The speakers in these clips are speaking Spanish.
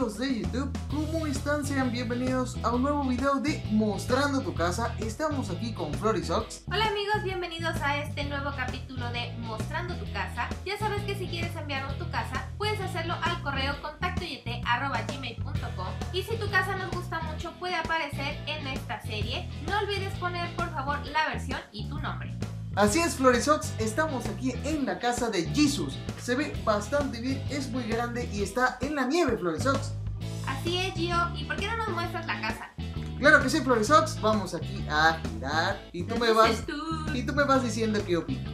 amigos de YouTube, ¿cómo están? Sean bienvenidos a un nuevo video de Mostrando tu Casa. Estamos aquí con Florisox. Hola amigos, bienvenidos a este nuevo capítulo de Mostrando tu Casa. Ya sabes que si quieres enviarnos tu casa, puedes hacerlo al correo contactoyt@gmail.com. Y si tu casa nos gusta mucho, puede aparecer en esta serie. No olvides poner por favor la versión y tu nombre. Así es, Florisox, estamos aquí en la casa de Jesus. Se ve bastante bien, es muy grande y está en la nieve, Florisox. Así es, Gio. ¿Y por qué no nos muestras la casa? Claro que sí, Florisox. Vamos aquí a girar y tú me vas diciendo qué opinas.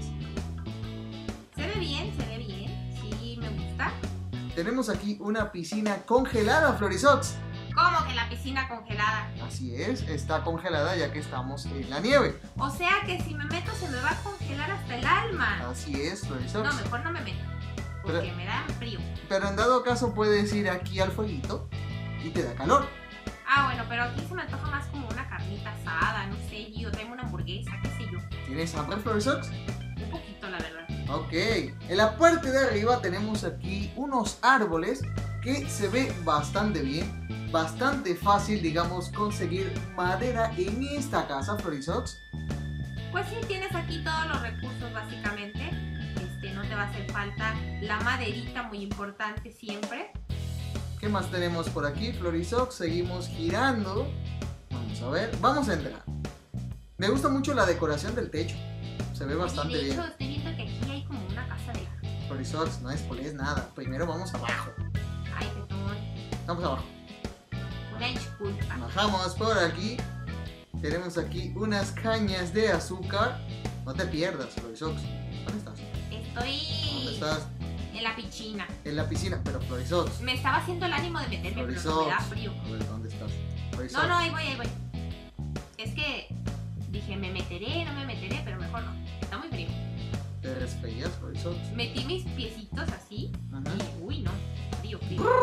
Se ve bien, sí, me gusta. Tenemos aquí una piscina congelada, Florisox. ¿Cómo que la piscina congelada? Así es, está congelada ya que estamos en la nieve. O sea que si me meto se me va a congelar hasta el alma. Así es, Florisox. No, mejor no me meto, porque me da frío. Pero en dado caso puedes ir aquí al fueguito y te da calor. Ah, bueno, pero aquí se me antoja más como una carnita asada, no sé, Gio, tráeme una hamburguesa, qué sé yo. ¿Tienes hambre, Florisox? Un poquito, la verdad. Ok, en la parte de arriba tenemos aquí unos árboles que se ve bastante bien. Bastante fácil, digamos, conseguir madera en esta casa, Florisox. Pues sí, tienes aquí todos los recursos básicamente. No te va a hacer falta la maderita, muy importante siempre. ¿Qué más tenemos por aquí, Florisox? Seguimos girando. Vamos a ver, vamos a entrar. Me gusta mucho la decoración del techo. Se ve bastante bien. De hecho, estoy viendo que aquí hay como una casa de... Florisox, no spoilees nada. Primero vamos abajo. Ay, perdón. Vamos abajo. Una disculpa. Bajamos por aquí. Tenemos aquí unas cañas de azúcar. No te pierdas, Florisox. ¿Dónde estás? ¿Dónde estás? En la piscina. En la piscina, pero Florisox. Me estaba haciendo el ánimo de meterme, pero no me da frío. A ver, ¿dónde estás? Florisox. No, ahí voy. Es que dije, me meteré, no me meteré, pero mejor no. Está muy frío. ¿Te respeguías, Florisox? Metí mis piecitos así. Ajá. Y, uy, no. Frío.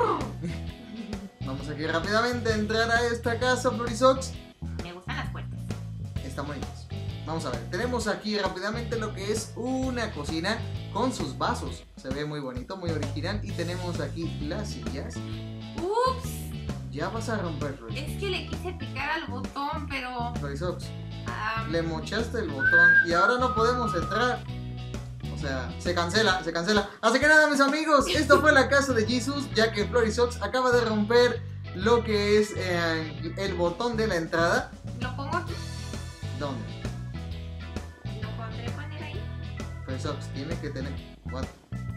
Vamos aquí rápidamente a entrar a esta casa, Florisox. Me gustan las puertas. Están bonitas. Vamos a ver, tenemos aquí rápidamente lo que es una cocina con sus vasos. Se ve muy bonito, muy original. Y tenemos aquí las sillas. ¡Ups! Ya vas a romper, Florisox. Es que le quise picar al botón, pero... Florisox, le mochaste el botón y ahora no podemos entrar. O sea, se cancela. Así que nada, mis amigos, esto fue la casa de Jesus, ya que Florisox acaba de romper lo que es el botón de la entrada. ¿Lo pongo aquí? ¿Dónde? ¿Lo podré poner ahí? Florisox, tiene que tener 4.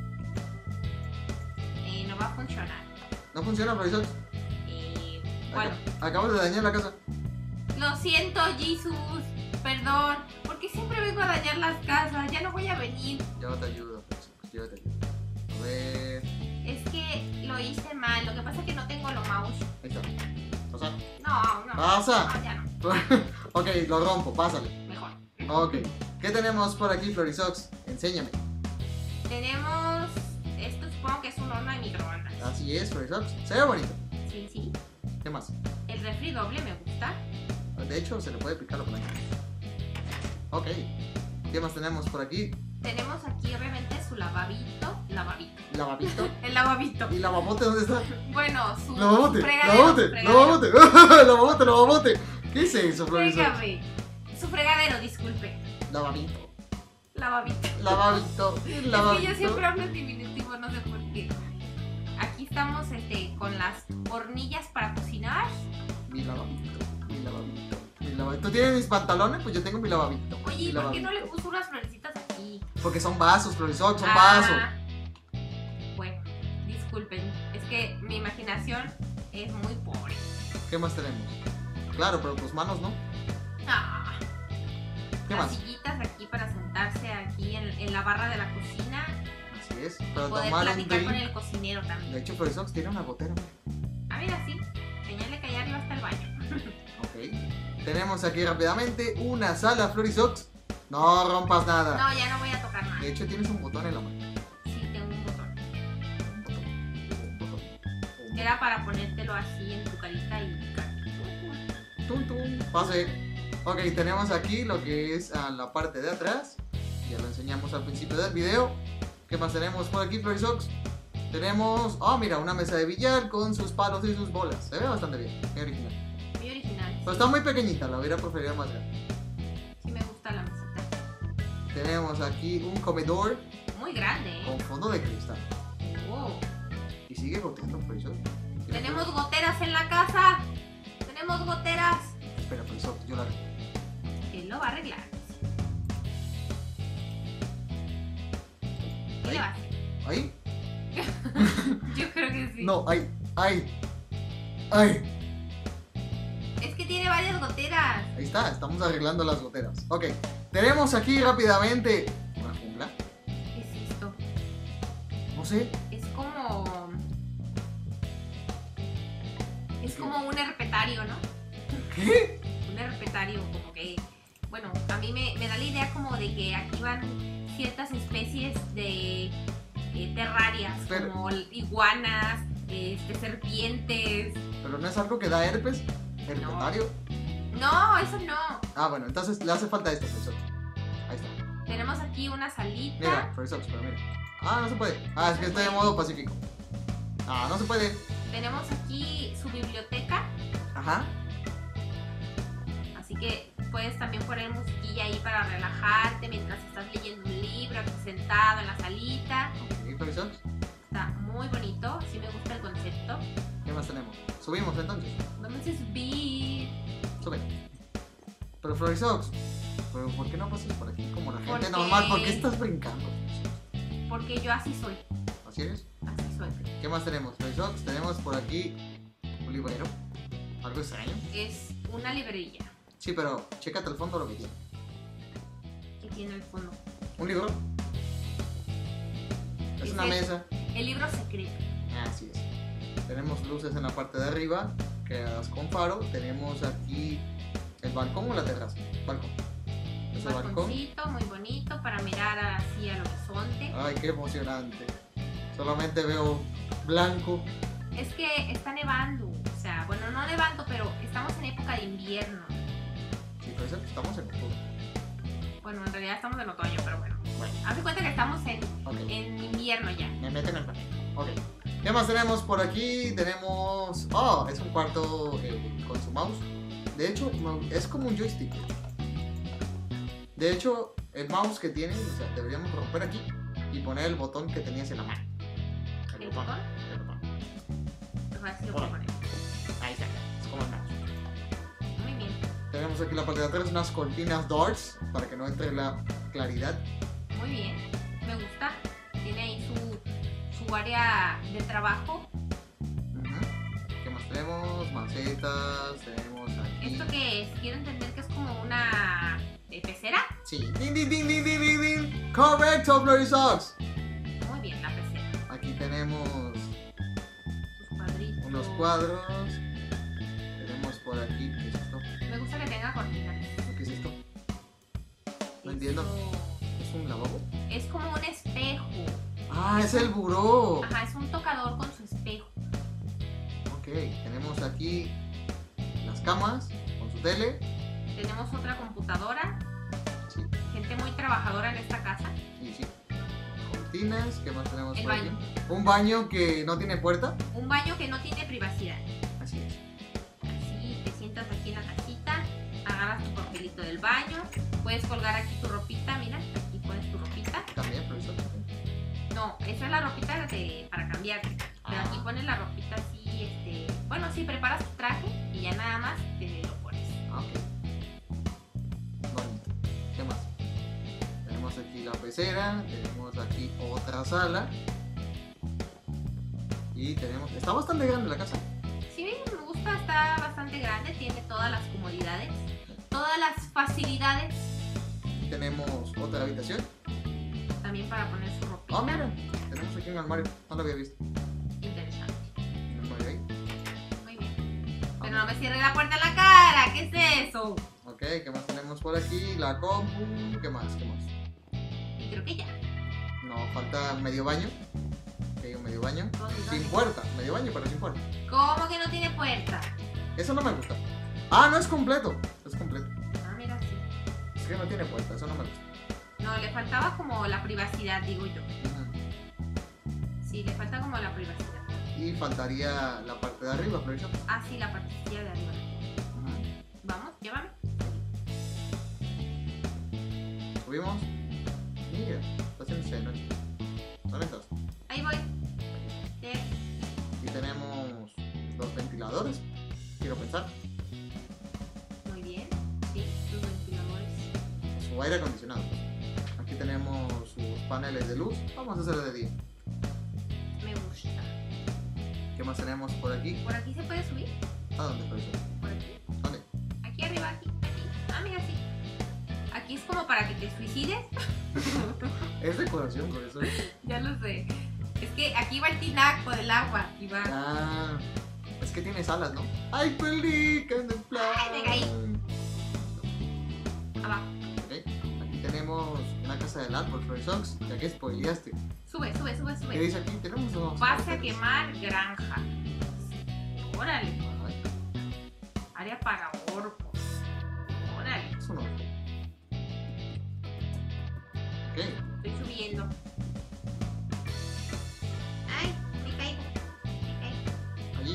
No va a funcionar. ¿No funciona, Florisox? Bueno. Acabas de dañar la casa. Lo siento, Jesus. Perdón. Porque siempre vengo a dañar las casas. Ya no voy a venir. Yo te ayudo, Florisox, yo te ayudo. A ver... Es que lo hice mal. Lo que pasa es que no tengo los mouse. Ahí está. ¿Pasa? No. ¿Pasa? No, ya no. Ok, lo rompo, pásale. Mejor. Ok. ¿Qué tenemos por aquí, Florisox? Enséñame. Tenemos... Esto supongo que es un horno de microondas. Así es, Florisox. Se ve bonito. Sí. ¿Qué más? El refri doble me gusta. De hecho, se le puede picar lo blanco. Ok. ¿Qué más tenemos por aquí? Tenemos aquí obviamente su lavabito. ¿Lavabito? El lavabito. ¿Y lavabote dónde está? Bueno, su ¡Lavabote! fregadero. ¡Lavabote! ¿Qué es eso, Florisox? Dígame. Su fregadero, disculpe. Lavabito. Lavabito. Es que yo siempre Lavabito. hablo en diminutivo, no sé por qué. Aquí estamos con las hornillas para cocinar. Mi lavabito. ¿Tú tienes mis pantalones? Pues yo tengo mi lavabito. Oye, ¿por qué no le puso unas florecitas aquí? Porque son vasos, Florisox, son vasos. Bueno, disculpen. Es que mi imaginación es muy pobre. ¿Qué más tenemos? Claro, pero tus manos no. ¿Qué Las más? sillitas aquí para sentarse aquí en la barra de la cocina. Así es, para Poder tomar un platicar con drink. el cocinero también. De hecho, Florisox tiene una gotera. Mira, sí. Señale que allá arriba hasta el baño. Ok. Tenemos aquí rápidamente una sala, Florisox. No rompas nada. No, ya no voy a tocar nada. De hecho, tienes un botón en la mano. Sí, tengo un botón. Un botón. Era para ponértelo así en tu carita y picar. Tum. Pase. Ok, tenemos aquí lo que es la parte de atrás. Ya lo enseñamos al principio del video. ¿Qué más tenemos por aquí, Florisox? Tenemos, oh mira, una mesa de billar con sus palos y sus bolas. Se ve bastante bien, muy original. Muy original. Pero está muy pequeñita, la hubiera preferido más grande. Sí me gusta la mesita. Tenemos aquí un comedor Muy grande, con fondo de cristal. Oh. Y sigue goteando por eso. Tenemos goteras en la casa. Tenemos goteras. Espera, por eso yo la... Él lo va a arreglar. ¿Qué Ahí. le va a hacer? ¿Ahí? Yo creo que sí. No, ahí, ahí, ahí. Es que tiene varias goteras. Ahí está, estamos arreglando las goteras. Ok, tenemos aquí rápidamente una jungla. ¿Qué es esto? No sé. Es como... Es como un herpetario, ¿no? ¿Qué? Un herpetario, como que... Bueno, a mí me da la idea como de que aquí van ciertas especies de terrarias, Pero- como iguanas, serpientes. Pero no es algo que da herpes. Herpetario. No, eso no. Ah, bueno, entonces le hace falta esto, profesor. Ahí está. Tenemos aquí una salita. Mira, profesor, pero mira. Ah, no se puede. Ah, es que estoy en modo pacífico. Ah, no se puede. Tenemos aquí su biblioteca, Ajá. así que puedes también poner musiquilla ahí para relajarte mientras estás leyendo un libro, aquí sentado en la salita. Ok, profesor. Está muy bonito, sí me gusta el concepto. ¿Qué más tenemos? Subimos entonces. Vamos a subir. Sube. Pero Florisox, ¿pero por qué no pasas por aquí como la gente Porque- normal? ¿Por qué estás brincando? Porque yo así soy, ¿Así eres? así soy. ¿Qué más tenemos, Florisox? Tenemos por aquí un librero. Algo extraño. Es una librería Sí, pero chécate el fondo lo que tiene. que tiene el fondo. Un libro. Es una mesa. El libro secreto. Así es. Tenemos luces en la parte de arriba, creadas con faro. Tenemos aquí el balcón o la terraza. Balcón. Es el balcón. Balconcito muy bonito para mirar así al horizonte. Ay, qué emocionante. Solamente veo blanco. Es que está nevando, o sea, bueno, no nevando, pero estamos en época de invierno. Sí, por eso estamos en octubre. Bueno, en realidad estamos en otoño, pero bueno. Bueno, Haz de cuenta que estamos ok. en invierno ya. Me meten el papel. Ok. ¿Qué más tenemos por aquí? Tenemos... Oh, es un cuarto con su mouse. De hecho, es como un joystick. De hecho, el mouse que tiene, o sea, deberíamos romper aquí y poner el botón que tenías en la mano. ¿El botón? El botón. Pues así lo puedo poner. Ahí está. Es como el mouse. Muy bien, Tenemos aquí en la parte de atrás unas cortinas darts para que no entre la claridad. muy bien. Me gusta. Tiene ahí su área de trabajo. Ujú. ¿Qué más tenemos? Macetas. Tenemos aquí... ¿Esto qué es? Quiero entender que es como una pecera. Sí. ¡Ding, ding, ding, ding, ding, ding, ding! ¡Correcto, Florisox! Muy bien, la pecera. Aquí tenemos Sus cuadritos. unos cuadros. Tenemos por aquí. ¿Qué es esto? Me gusta que tenga cortinas. ¿Qué es esto? No entiendo. ¿Es un lavabo? Es como un espejo. ¡Ah, es el buró! Ajá, es un tocador con su espejo. Ok, tenemos aquí las camas con su tele. Tenemos otra computadora. Sí, Gente muy trabajadora en esta casa. sí, sí. Cortinas. ¿Qué más tenemos El por baño. aquí? Un baño que no tiene puerta. Un baño que no tiene privacidad. Así es. Así te sientas aquí en la casita, agarras tu papelito del baño, puedes colgar aquí tu ropita, mira, aquí pones tu ropita. También, profesor. No, esa es la ropita para cambiarte. Pero aquí pones la ropita así, bueno, sí, preparas tu traje y ya nada más te lo pones. Ah, ok. Bonito. ¿Qué más? Tenemos aquí la pecera. Tenemos aquí otra sala. Y tenemos... Está bastante grande la casa. Sí, me gusta, está bastante grande, tiene todas las comodidades, todas las facilidades Y tenemos otra habitación. también para poner su ropita. Ah, mira. Tenemos aquí un armario. No lo había visto. Interesante. Un armario ahí. Muy bien. Pero no me cierre la puerta en la cara, ¿qué es eso? Ok, ¿qué más tenemos por aquí? La compu. ¿Qué más? ¿Qué más? Y creo que ya. No, falta medio baño. Ok, un medio baño. ¿Dónde, Sin dónde? puerta. Medio baño, pero sin puerta. ¿Cómo que no tiene puerta? Eso no me gusta. Ah, no es completo. Es completo. Ah, mira, sí. Es que no tiene puerta. Eso no me gusta. No, le faltaba como la privacidad, digo yo. Ujú. Sí, Sí, le falta como la privacidad. Y faltaría la parte de arriba, Florizón. Ah, sí, la partecilla de arriba. Vamos, llévame. Subimos. Mira, está haciendo de noche. ¿Dónde estás? Ahí voy. Y tenemos dos ventiladores. Quiero pensar. Muy bien. Sí, sus ventiladores. Su aire acondicionado. Aquí tenemos sus paneles de luz. Vamos a hacerlo de día. Me gusta. ¿Qué más tenemos por aquí? ¿Por aquí se puede subir? ¿A dónde, Florizón? ¿Por aquí? ¿Dónde? Aquí arriba, aquí. Ah, mira, sí. Aquí es como para que te suicides. Es decoración, Florizón. Ya lo sé. Es que aquí va el tinaco del agua. Y va. Ah, es que tienes alas, ¿no? ¡Ay, pelican de plan! Ay, venga ahí. Abajo. Ok, aquí tenemos una casa del árbol, Florisox, ya que spoileaste. Sube, sube, sube, ¿Qué sube. dice aquí? Tenemos dos. Vas a quemar granja. Órale. Ay, Área para orcos. Órale. es un orco. Ok, Estoy subiendo. Ay, me caigo. Me caigo. allí.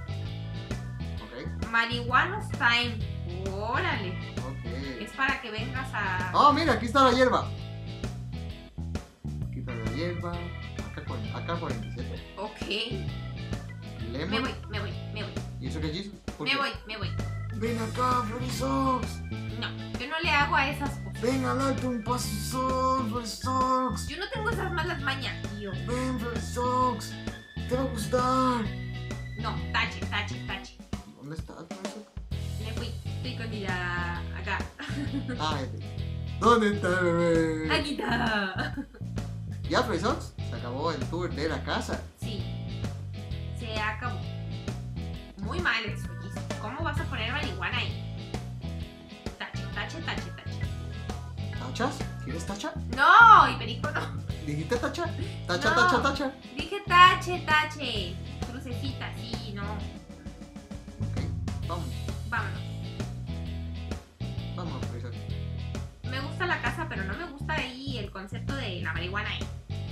Ok, Marihuanos time. Órale. ok. Es para que vengas a. Oh, mira, aquí está la hierba. Aquí está la hierba. Acá 47. Ok. Lemon. Me voy, me voy, me voy. ¿Y eso qué es? Me voy, me voy. Ven acá, Florisox. No, yo no le hago a esas cosas. Ven a darte un paso, Florisox. Yo no tengo esas malas mañas, tío. Ven, Florisox. Te va a gustar. No, tache, tache, tache. ¿Dónde estás, Florisox? Me fui. Estoy escondida acá. Ah, ¿dónde está el bebé? Aquí está. Ya, Florisox, se acabó el tour de la casa. Sí. Se acabó. Muy mal eso, Gis. ¿Cómo vas a poner marihuana ahí? Tache, tache, tache, tache. ¿Tachas? ¿Quieres tacha? No, Iberico no. ¿Dijiste tacha? Tacha, No. tacha, tacha. Dije tache, tache. Crucecita, sí, no. Ok, vamos. Vámonos. Vamos, Florisox. Me gusta la casa, pero no me gusta ahí el concepto de la marihuana ahí.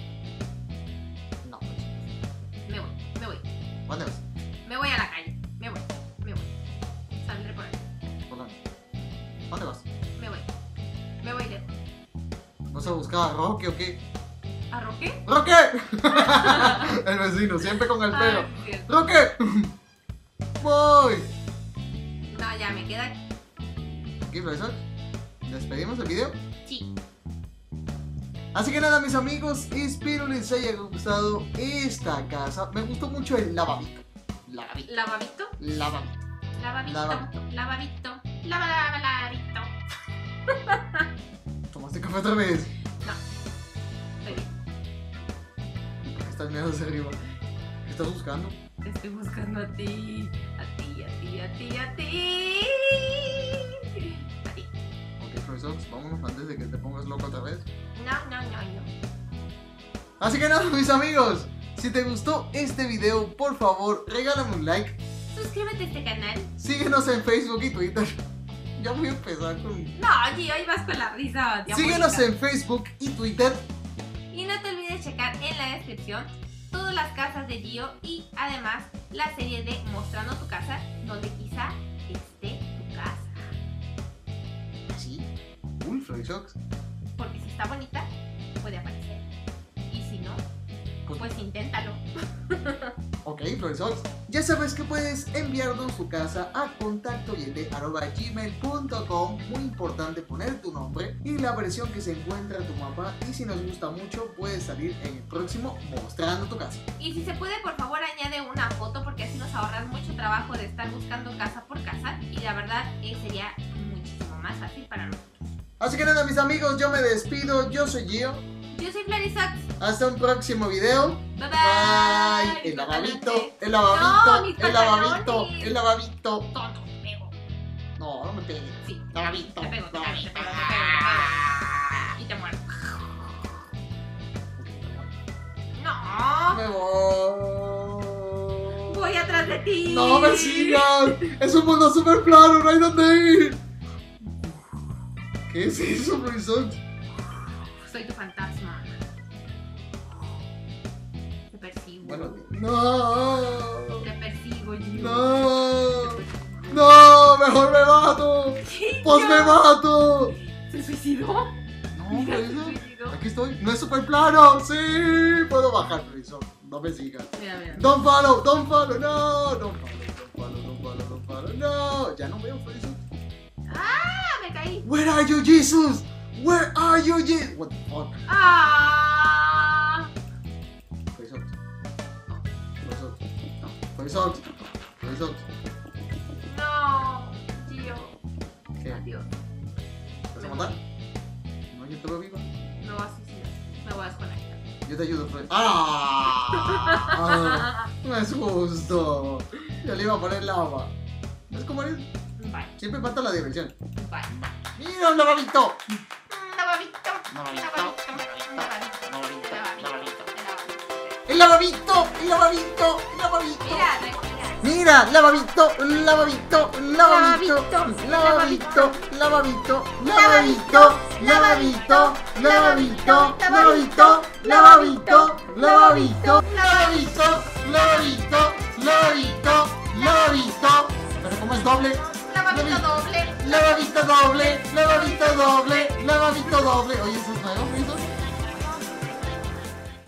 No, Florisox. Me voy, me voy. ¿Dónde vas? Me voy a la calle. Me voy, me voy. Saldré por ahí. ¿Por dónde? ¿Dónde vas? Me voy. Me voy lejos. ¿Vas a buscar a Roque o qué? ¿A Roque? ¡Roque! El vecino, siempre con el pelo. Ah, sí, cierto. ¡Roque! ¡Voy! No, ya me queda aquí. ¿Qué, Florisox? ¿Despedimos el video? Sí. Así que nada, mis amigos, espero les haya gustado esta casa. Me gustó mucho el lavabito. Lavabito. ¿Lavabito? Lavabito. Lavabito. Lavabito. Lavabito. Lavabito. ¿Tomaste café otra vez? No. Estoy bien. ¿Por qué estás mirando hacia arriba? ¿Qué estás buscando? Te estoy buscando a ti. A ti, a ti, a ti, a ti. A ti. Ok, Florisox, vámonos antes de que te pongas loco otra vez. No, no, no, no. Así que nada, mis amigos, si te gustó este video, por favor, regálame un like. Suscríbete a este canal. Síguenos en Facebook y Twitter. Ya voy a empezar con... No, Gio, ahí vas con la risa. diabólica. Síguenos en Facebook y Twitter. Y no te olvides checar en la descripción todas las casas de Gio y además la serie de Mostrando tu casa, donde quizá esté tu casa. Así. Uy, Florisox. Porque si está bonita, puede aparecer. Y si no, pues inténtalo. Ok, Florisox. Ya sabes que puedes enviarnos tu casa a contactoyete@gmail.com. Muy importante poner tu nombre y la versión que se encuentra en tu mapa. Y si nos gusta mucho, puedes salir en el próximo Mostrando tu casa. Y si se puede, por favor, añade una foto porque así nos ahorras mucho trabajo de estar buscando casa por casa. Y la verdad, sería muchísimo más fácil para nosotros. Así que nada, mis amigos, yo me despido. Yo soy Gio. Yo soy Florisox. Hasta un próximo video. Bye Bye. bye. El lavabito, el No, lavabito, mis el lavabito, pantalones. el lavabito. Tonto, te pego. No, no me pegues. Sí. Lavabito. Te pego, te pego, te lavabito. pego, te pego, te pego. Y te muero. No. Me voy. Voy atrás de ti. No me sigas. Es un mundo súper plano, no hay dónde ir. ¿Qué es eso, Florisox? Soy tu fantasma. Te persigo. Buenos días. No. Te persigo, Gio. No. No, mejor me mato. Pues me mato. ¿Se suicidó? No, Mira, se Florizo. suicidó. Aquí estoy. No es súper plano. Sí, puedo bajar, Florizo. No me sigas. Mira, mira. Don't follow. No. Don't follow. No. Ya no veo, Florizo. ¡Ah! Me caí. Where are you, Jesus? Where are you, Jesus? What the fuck? ¡Ah! Florizo. No, Gio. ¿Qué? Adiós. ¿Te vas a matar? No, yo te veo viva. Me voy a suicidar. Me voy a desconectar. Yo te ayudo, Florizo. ¡Ah! No es justo. Yo le iba a poner lava. ¿Ves cómo eres? Bye. Siempre falta la diversión. Bye. ¡Mira un lavabito! ¡El lavabito! Mira, Mira, lavabito. Pero como es doble. lavabito doble. Lavabito doble. Oye, eso es